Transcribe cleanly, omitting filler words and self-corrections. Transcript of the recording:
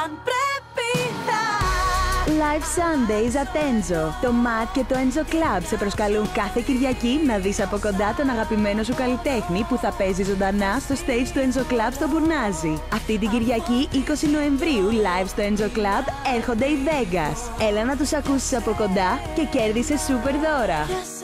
αν πρέπει θα. Live Sundays at Enzo. Το Matt και το Enzo Club σε προσκαλούν κάθε Κυριακή να δεις από κοντά τον αγαπημένο σου καλλιτέχνη που θα παίζει ζωντανά στο stage του Enzo Club στο Μπουρνάζι. Αυτή την Κυριακή 20 Νοεμβρίου live στο Enzo Club έρχονται οι Vegas. Έλα να τους ακούσεις από κοντά και κέρδισε super δώρα.